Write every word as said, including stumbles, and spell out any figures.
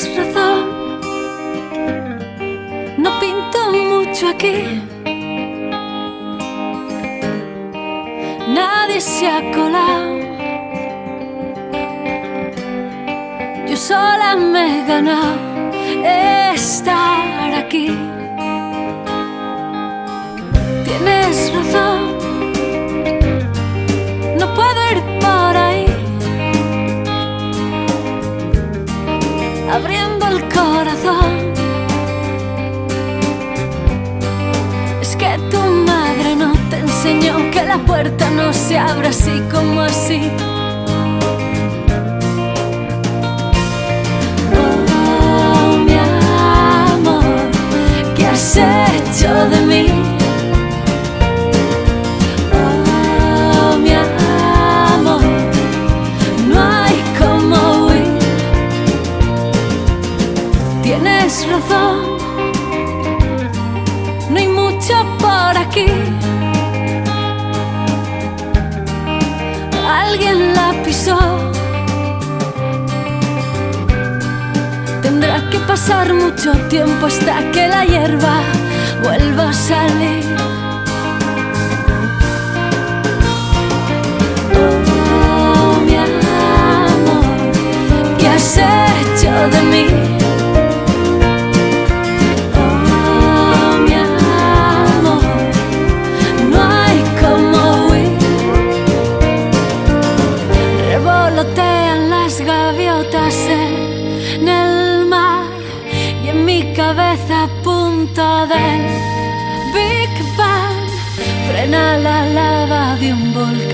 Tienes razón, no pinto mucho aquí. Nadie se ha colado, yo sola me he ganado estar aquí. Tienes razón, no puedo ir por ahí abriendo el corazón. Es que tu madre no te enseñó que la puerta no se abre así como así. Oh, mi amor, ¿qué has hecho de mí? Oh, mi amor, no hay como huir. Tienes razón, no hay mucho por aquí. Alguien la pisó, tendrá que pasar mucho tiempo hasta que la hierba vuelva a salir. Oh, mi amor, ¿qué has hecho de mí? Revolotean las gaviotas en el mar y en mi cabeza a punto del Big Bang frena la lava de un volcán.